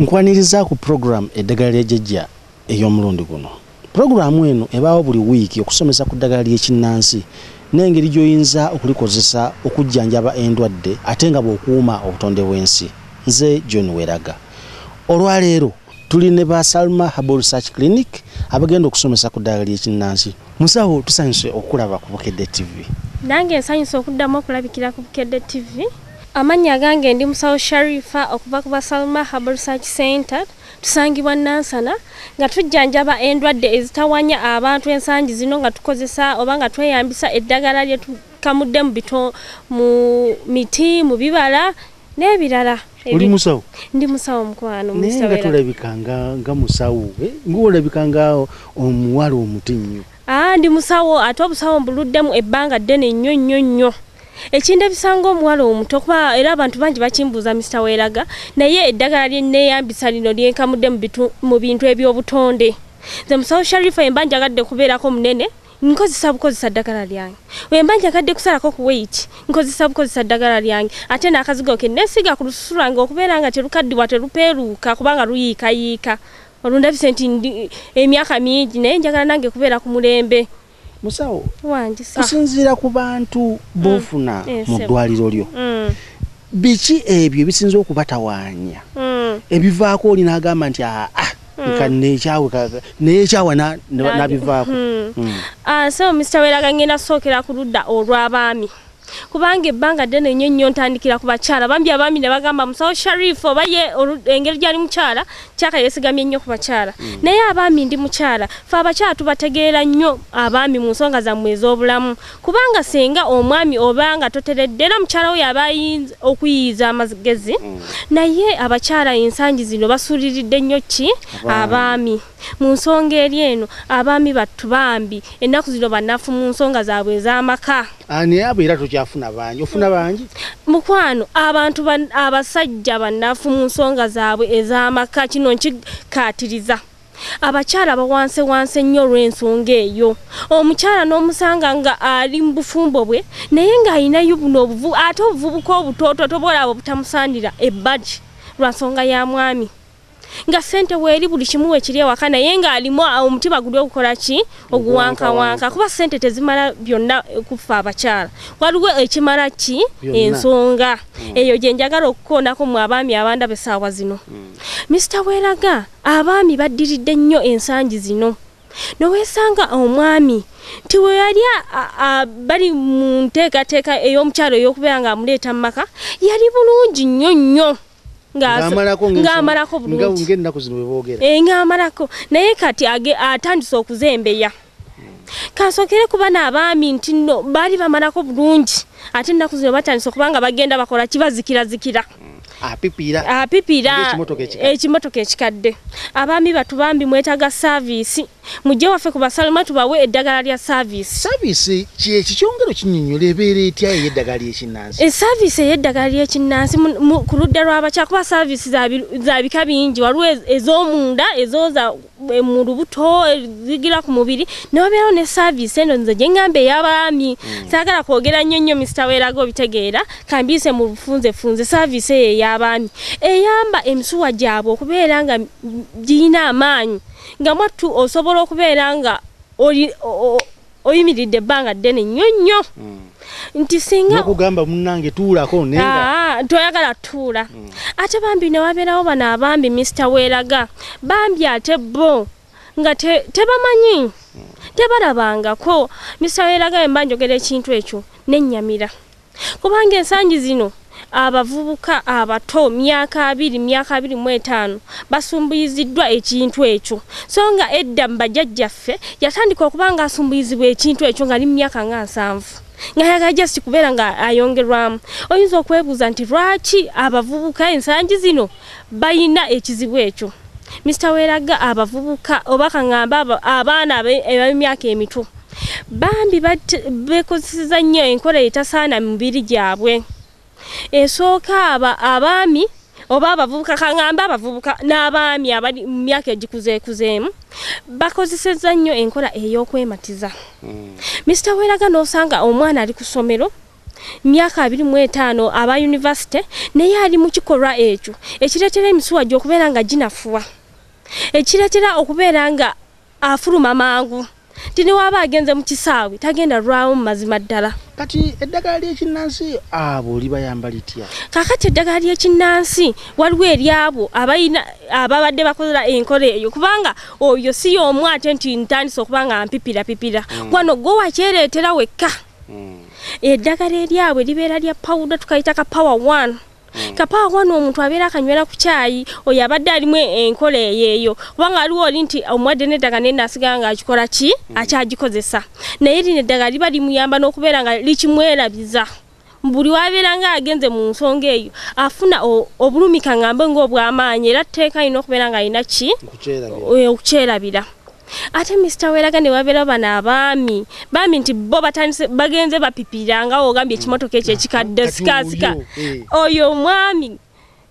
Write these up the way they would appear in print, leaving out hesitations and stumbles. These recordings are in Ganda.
nkwaniriza ku program eddagala ly'ejjajja ey'omulundi guno. Programu eno ebaawo buli wiiki okusomesa ku ddagala ly'ekinnansi n'engeri gy'oyinza okulikozesa okujjanjaba endwadde ate nga bw'okuuma obutonde bw'ensi. Nze John Weraga. Olwaleero tuli ne ba Salma Herbal Research Clinic abagenda okusomesa ku ddagala ly'ekinnansi. Musawo tusanyuse okulaba ku Bukedde TV. Nange nsanyuse okuddamu okulabikira ku Bukedde TV. Amanya gange ndi Musawo Sharifa okuva ku Salma Herbal Research Center. Tusangibwa Nansana nga tujjanjaba endwadde ezitawanya abantu ensangi zino nga tukozesa oba nga tweyambisa eddagala lye tukamudde mu miti mu bibala n'ebirala. Oli musawo? Ndi musawo mukwano musawo. Nenga tulabikanga nga musawo, ng'olabikanga omuwala omutinyo. Ndi musawo ate obusawo mbuluddemu ebbanga ddene nnyo. Ekinde bisanga omuwala omuto kuba era abantu bangi bakimbuuza Mr. Weraga naye eddagala lye neeyambisa lino lyenkamudde mu bintu eby'obutonde. Nze Musawo Sharifa embanja agadde kubeerako munene nkozesa ddagala lyange. Embanja agadde kusalako ku weight nkozesa ddagala lyange. Ate n'akazigo ke neesiga ku lususu lwange okubeera nga terukaddiwa terupeeruuka kubanga luyiikayiika. Olundabise nti emyaka mingi naye njagala nange kubeera ku mulembe. Musawo, wanjisa kusinziira ku bantu bofuna mu ddwaliro lyo. Biki ebyo bisinze okubatawaanya? Ebivaako oli n'agamba nti nekyawa n'abivaako. So Mr. Weraga ngenda sookera ku ludda olw'abaami. Kubanga ebbanga ddene nnyo ntandikira ku bakyala. Bambi abaami ne bagamba Musawo Sharifa oba ye engeri gyali mukyala kyaka yeesigamye nnyo ku bakyala. Naye abaami ndi mukyala. Fe abakyala tubategeera nnyo abaami mu nsonga zammwe ez'obulamu. Kubanga senga omwami oba nga toteredde era mukyala we yaba ayinza okuyiyiza amagezi. Naye abakyala ensangi zino basuuliridde nnyo ki abaami. Mu nsonga eri eno abaami battu bambi ennaku zino bannafu mu nsonga zaabwe ez'amaka. Naye abo era tokyafuna bangi. Ofuna bangi? Mukwano abantu abasajja bannafu mu nsonga zaabwe ez'amaka kino nkikaatiriza. Abakyala bawanse nnyo olw'ensonga eyo. Omukyala n'omusanga nga ali mu bufumbo bwe naye ng'alinayo buno ate obuvubuka obutoototo bwolaba butamusaanira ebbagi lwa nsonga ya mwami. Nga sente weeri buli kimu ekiri ewaka naye ng'alimu omutima guli okukola ki oguwankawanka kuba sente tezimala byonna kufa abakyala. Waliwo ekimala ki ensonga eyo gye njagala okukoonako mu abaami abandaba essaawa zino. Mr. Weraga abaami baddiridde nnyo ensangi zino. Noweesanga omwami nti we yali bali mu nteekateeka ey'omukyalo ey'okubeera ng'amuleeta mu maka yali bulungi nnyo. Ng'amalako bulungi. Ng'amalako. Naye kati atandise okuzembeya. Kansokere kuba n'abaami nti nno baali bamalako bulungi. Ate ennaku zino batandise okuba nga bagenda bakola kibazikira. Apipiira ekimotoka ekikadde. Abaami batu bambi mwetaaga saavisi. Mujje waffe ku Salma tubawe eddagala lya saavisi. Saavisi kyongero kinnyonnyola ebeera etya ey'eddagala ly'ekinnansi? Saavisi ey'eddagala ly'ekinnansi ku ludda lw'abakyala kuba saavisi za bika bingi. Waliwo ez'omunda ezooza mu lubuto zigira ku mubiri ne wabeerawo ne saavisi eno nze gye ngamba ey'abaami. Saagala kwogera nnyo Mr. Weraga obitegeera kambiise mu bufunzefunze saavisi eyo ey'abaami eyamba emisuwa gyabwe okubeera nga girina amaanyi. Nga mwattu osobola okubeera nga oyimiridde ebbanga ddene nnyo. Nti singa nakugamba munnange tuulako nenga toyagala tuula. Ate bambi ne wabeerawo bano abambi Mr. Weraga bambi ate bo nga tebamanyi tebalabangako. Mr. Weraga emba njogera ekintu ekyo nennyamira kubanga ensangi zino abavubuka abato myaka 25 basumbuyiziddwa ekintu ekyo. So nga edda mbajjajjaffe yatandika okubanga asumbuyizibwa ekintu ekyo nga ali mu myaka nga 7. Nga yagala just kubeera nga ayongerwamu. Oyinza okwebuuza nti lwaki abavubuka ensangi zino bayina ekizibu ekyo? Mr. Weraga abavubuka oba kangamba abaana ab'emyaka emito bambi bekozeseza nnyo enkola etasaana mu mibiri gyabwe. Esooka abaami oba abavubuka kangamba abavubuka n'abaami abali mu myaka egikuzeekuzeemu bakozeseza nnyo enkola ey'okwematiza. Mr. Weraga n'osanga omwana ali ku ssomero myaka 25 aba university naye ali mu kikolwa ekyo ekireetera emisuwa gy'okubeera nga ginafuwa ekireetera okubeera nga afuluma mangu tini waba agenze mu kisaawe tagenda lwawo mu mazima ddala kati eddagala ly'ekinnansi abo libayamba litya kakati eddagala ly'ekinnansi waliwo eryabo abayina ababadde bakola enkola eyo kubanga oyo si y'omu ate nti ntandise okuba nga mpipira wano gwe wakyereetera wekka eddagala eryabwe libeera lya pawuda tukayita ka power 1 kapa wano omuntu abeera akanywera ku caayi oyo abadde alimu enkola eyeeyo kubanga aliwo oli nti omwadde n'eddagala naye nasigala nga akikola ki akyagikozesa naye lino eddagala liba limuyamba n'okubeera nga likimwerabiza buli wabeera nga agenze mu nsonga eyo afuna obulumi kaŋŋambe ng'obw'amaanyi era tteeka alina okubeera nga alina ki okukyerabira ate Mr. Weraga ne wabeera bano abaami nti bo batandise bagenze bapipira nga ogambye ekimotoka ekyo ekikadde sikasika oyo mwami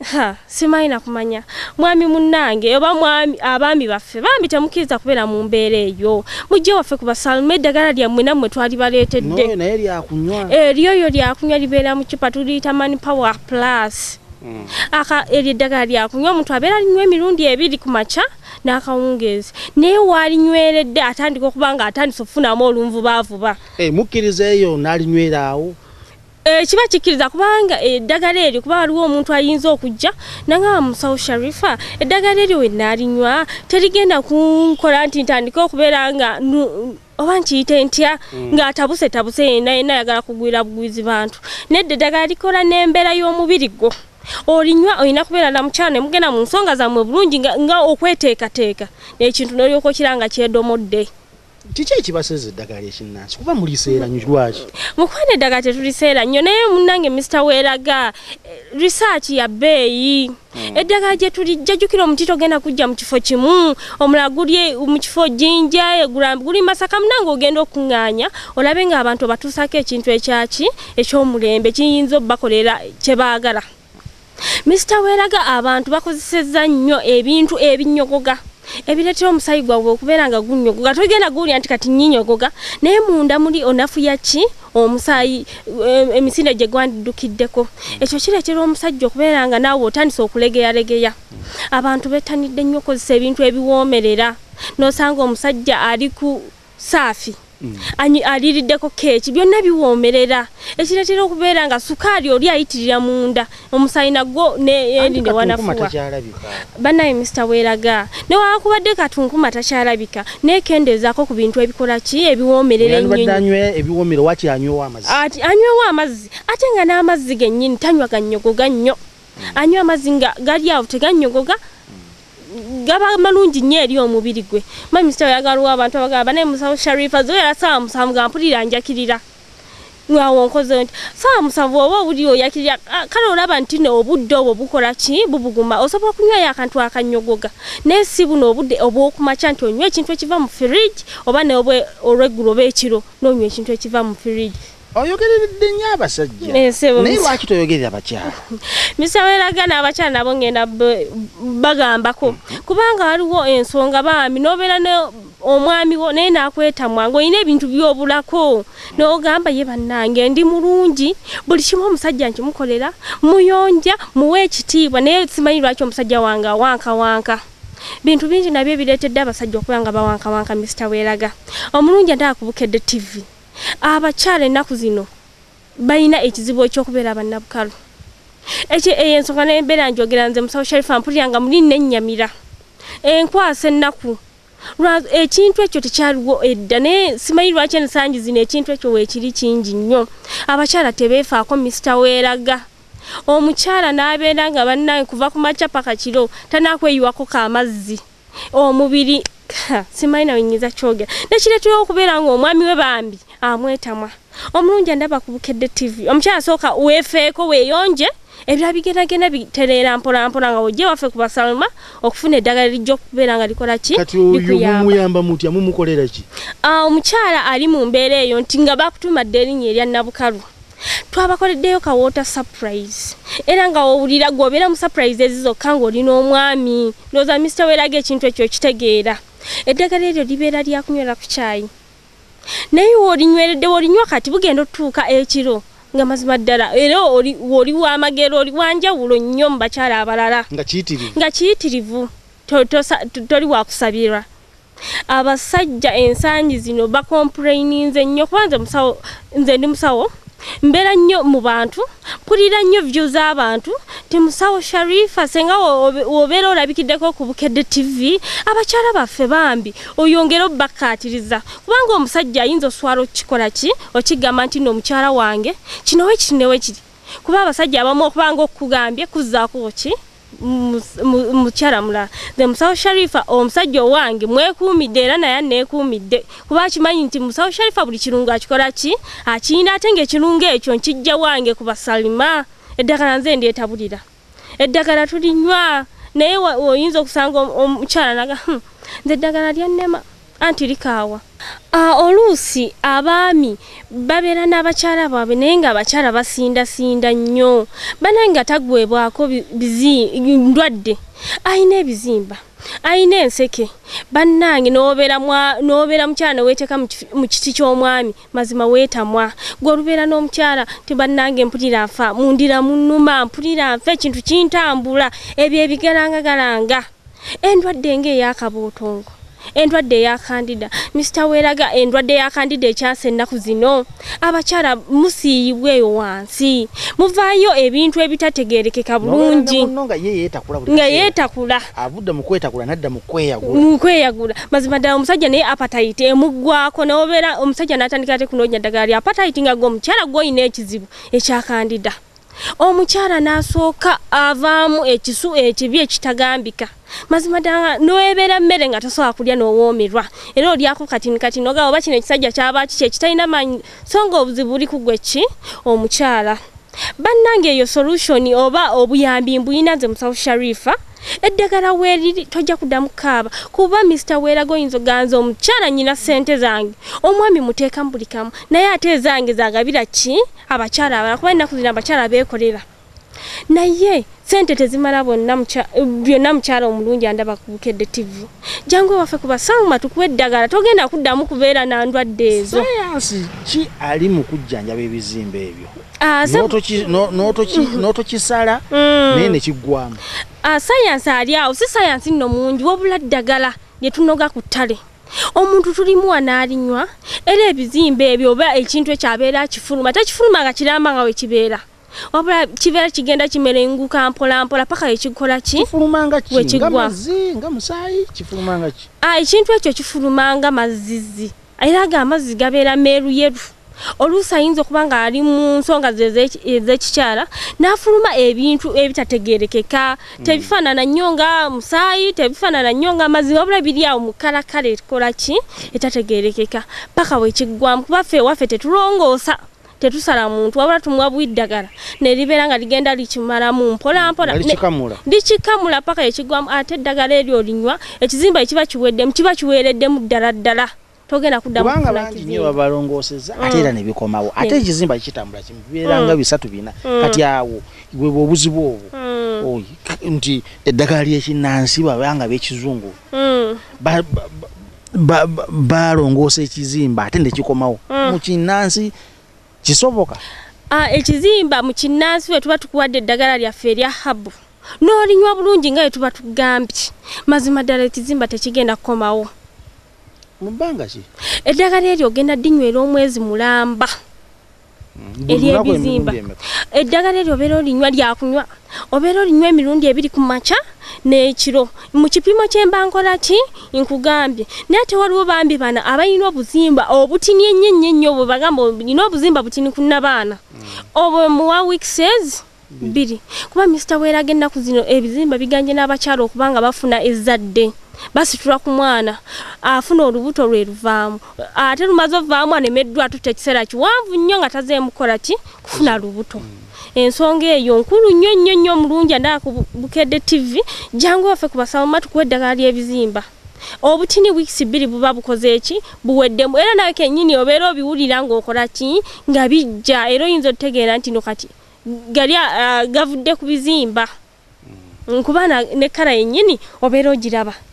simanyi nakumanya mwami munnange oba mwami abaami baffe bambi temukkiriza kubeera mu mbeera eyo mujje waffe ku basaluma eddagala lyammwe nammwe twali baleetedde naye lyakunywa eryoyo lyakunywa libeera mu kipa tuliyita Mani Power Plus eryo eddagala lyakunywa omuntu abeera alinywa emirundi 2 ku makya n'akawungeezi naye waalinyweredde atandika okuba nga atandise okufunamu olunvubavuba mukkiriza eyo n'alinywera awo kiba kikkiriza kubanga eddagala eryo kuba waliwo omuntu ayinza okujja nanga musawo Sharifa eddagala eryo we n'alinywa terigenda kunkola nti ntandika okubeera nga oba nkiyite ntya ng'atabuse yena ayagala kugwira bugwizi bantu nedda eddagala likola n'embeera y'omubiri gwo olinywa olina kubeera na mukyala ne mugenda mu nsonga zammwe bulungi nga okweteekateeka n'ekintu n'olyoka okiranga kyedomodde kiki ekibaseza eddagala ly'ekinnansi kuba muliseera nnyo lwaki mukwana eddagala tetuliseera nnyo naye munnange Mr. Weraga research ya bbeeyi eddagala gye tulijja jjukira omuti togenda kujja mu kifo kimu omulala guli mu kifo Jinja guli Masaka munange ogenda okuŋŋaanya olabe ng'abantu batuusako ekintu eky'omulembe kiyinza obbakolera kye baagala Mr. Weraga abantu bakozesezza nnyo ebintu ebinyogoga ebireetera omusayi gwabwe okubeera nga gunnyogoga togenda guwulira nti kati nnyinyogoga naye munda muli onafuya ki omusayi emisinde gye gwandiddukiddeko ekyo kireetera omusajja okubeera nga naawe otandise okulegeya abantu bettanidde nnyo okozesa ebintu ebiwoomerera n'osanga omusajja ali ku saafi aliriddeko keeki byonna biwoomerera ekireetera okubeera nga sukaali oli ayitirira munda omusayi nagwo eri ne wanafuwa bannaye Mr. Weraga newakubadde katunkuma takyalabika nekendeezaako ku bintu ebikola ki ebiwoomerera anywewo amazzi ate nga n'amazzi gennyini tanywa gannyogoga nnyo anywa amazzi nga gali awo tegannyogoga gaba malungi nnyo eri omubiri gwe Mr. Weraga waliwo abantu abagamba naye musawo Sharifa zoyera saawa 7 nga mpulira njakirira ngawo nkoze nti saawa 7 oba obuli oyakirira kale olaba nti obudde obwo bukola ki bubuguma osobola okunywayo akantu akannyogoga naye si buno obudde obw'okumakya nti onywa ekintu ekiva mu fridge oba ne olweggulo oba ekiro n'onywa ekintu ekiva mu fridge oyogeredde nnyo abasajja naye lwaki toyogerera abakyala Mr. Weraga n'abakyala nabo ngenda bagambako kubanga waliwo ensonga baami n'obeera omwami wo naye n'akwetamwa ng'olina ebintu by'obulako n'ogamba ye bannange ndi mulungi buli kimu omusajja nkimukolera muyonja muwe ekitiibwa naye simanyi lwaki omusajja wange awankawanka bintu bingi nabyo ebireetedde abasajja okuba nga bawankawanka Mr. Weraga omulungi ate akubukedde TV abakyala ennaku zino balina ekizibu ekyokubeera bannabukalu ensonga n'embeera njogera nze musawo Sharifa mpulira nga muli n'ennyamira enkwasa ennaku ekintu ekyo tekyaliwo edda naye simanyi lwaki ensangi zino ekintu ekyo weekiri kingi nnyo abakyala tebeefaako Mr. Weraga omukyala n'abeera nga bannaye kuva ku makya paka kiro tanakweyiwako kaamazzi omubiri simanyi nawinyiza kyogera nekireetera okubeera nga omwami we bambi amwetamwa omulungi andaba kubukedde TV omukyala sooka weefeeko weeyonje ebira bigendagenda bitereera mpolampola nga ojje waffe ku basaluma okufuna eddagala lijja okubeera nga likola ki muyamba mutya mumukolera ki omukyala ali mu mbeera eyo nti nga bakutumadde erinnya erya nabukalu twabakoleddeyo ka water surprise era nga owulira gwobeera mu surprise ezizokka ng'olina omwami ndowooza Mr. Weraga ekintu ekyo kitegeera eddagala eryo libeera lyakunywera ku kyayi naye wolinyweredde wolinywa kati bugenda otutuuka ekiro nga mazima ddala era oli w'amagero oli wanjawulo nnyo mu bakyala abalala nga kiyitirivu toli wakusabirwa. Abasajja ensangi zino bakomplaininze nnyo kubanze nze ndi musawo mbeera nnyo mu bantu mpulira nnyo view z'abantu ti musawo Sharifa senga wobeera olabikiddeko ku Bukedde TV abakyala baffe bambi oyongera obbakkaatiriza kubanga omusajja ayinza oswala okikola ki okigamba nti nno omukyala wange kino we kiri kuba abasajja abamu okubanga okugambye kuzzaako ki mukyala mulala the musawo Sharifa omusajja owange mwekuumidde era naye neekuumidde kuba akimanyi nti musawo Sharifa buli kirungu akikola ki akiyina ate ng'ekirungu ekyo nkijja wange ku basalima eddagala nze ndyetabulira eddagala tulinywa naye oyinza okusanga omukyala naga nze eddagala lyannema anti likaawa. Oluusi abaami babeera n'abakyala baabwe naye nga abakyala basindasinda nnyo bananga tagwebwako ndwadde ayina ebizimba ayina enseke bannange n'obeera mukyala neweeteeka mu kiti ky'omwami mazima weetamwa gwe olubeera n'omukyala ti bannange mpulira nfa mundira munnuma mpulira nfa ekintu kintambula ebyo ebigalangagalanga endwadde ng'eyakabootongo endwadde ya Candida Mr. Weraga endwadde ya Candida ekyase ennaku zino abakyala musiiyibweyo wansi muvaayo ebintu ebitategeerekeka bulungi nga yeetakula avudde mu kwetakula nadda mu kweyagula mazima ddala omusajja naye appetite emuggwako n'obeera omusajja n'atandika ate kunoonya ddagala lya appetite nga gwe omukyala gw'olina ekizibu ekya Candida omukyala n'asooka avaamu ekisu ekibi ekitagambika mazima ddala n'obeera mmere nga tosobola kulya n'owoomerwa era olyako katini ogaba oba kino ekisajja kyaba kiki ekitalina maanyi so nga obuzibu buli ku gwe ki omukyala. Bannange eyo solution oba obuyambi mbuyina nze musawo Sharifa eddagala weeriri tojja kuddamu kaaba kuba Mr. Weraga oyinza oganza omukyala nyina ssente zange omwami muteeka mu buli kamu naye ate ezange zagabira ki abakyala abalala kuba ennaku zino abakyala beekolera naye sente tezimala byonna mukyala omulungi andaba ku Bukedde TV jangu waffe ku basaluma tukuwa eddagala togenda kuddamu kubeera na ndwadde ezo. Sayansi ki ali mu kujjanjaba ebizimbe ebyo n'otokisala naye ne kiggwamu? Sayansi ali awo si sayansi nno mungi wabula ddagala lye tunoga ku ttale omuntu tulimu wanaalinywa era ebizimbe ebyo oba ekintu ekyabeera akifuluma tekifuluma nga kiramba nga we kibeera wabula kibeera kigenda kimerenguka mpolampola paka ekikola ki kifulumanga ki nga mazzi nga musaayi kifulumanga ki ekintu ekyo kifulumanga mazzizi era amazzi gabeera meeruyeru oluusi ayinza okuba nga ali mu nsonga ez'ekikyala n'afuluma ebintu ebitategeerekeka tebifaanana nnyo nga musaayi tebifaanana nnyo nga amazzi wabula biri awo mu kalakala ekola ki etategeerekeka paka wekiggwamu kuba ffe ewaffe tetulongoosa tetusala muntu wabula tumuwa bw'iddagala ne libeera nga ligenda likimalamu mpolampola likikamula paka ekiggwamu ate eddagala eryo olinywa ekizimba ekiba kiweereddemu ddala togenda kuddamu kubanga bangi nnyo babalongooseza ate era ne bikomawo ate ekizimba kitambula kimu bibeeranga bisatu bina kati awo bwe obuzibu obwo nti eddagala ly'ekinnansi babanga b'ekizungu balongoosa ekizimba ate ne kikomawo mu kinnansi kisoboka? Ekizimba mu kinnansi we tuba tukuwadde eddagala lyaffe erya habu n'olinywa bulungi nga we tuba tugambye mazima ddala ekizimba tekigenda kukomawo. Mu bbanga ki? Eddagala eryo ogenda ddinywera omwezi mulamba ery'ebizimba. Eddagala eryo obeera olinywa lyakunywa obeera olinywa emirundi 2 ku makya n'ekiro mu kipimo ky'embankola ki nkugambye naye ate waliwo bambi bana abalina obuzimba obutini ennyo bwe bagamba olina obuzimba butini ku nnabaana obwo muwa weeks 2 kuba Mr. Weraga ennaku zino ebizimba biganje n'abakyala okubanga bafuna ezzadde basitula ku mwana afuna olubuto lwe luvaamu ate lumaze ovaamu anemeddwa tutte ekiseera kiwanvu nnyo nga tazeemukola ki kufuna lubuto. Ensonga eyo nkulu nnyo omulungi andaba ku Bukedde TV jangu waffe ku basaluma tukuwa eddagala ly'ebizimba obutini weeks 2 buba bukoze eki buweddemu era nawe kennyini obeera obiwulira ng'okola ki nga bijja era oyinza otegeera nti no kati gali gavudde ku bizimba nkuba ne kala yennyini obeera ogiraba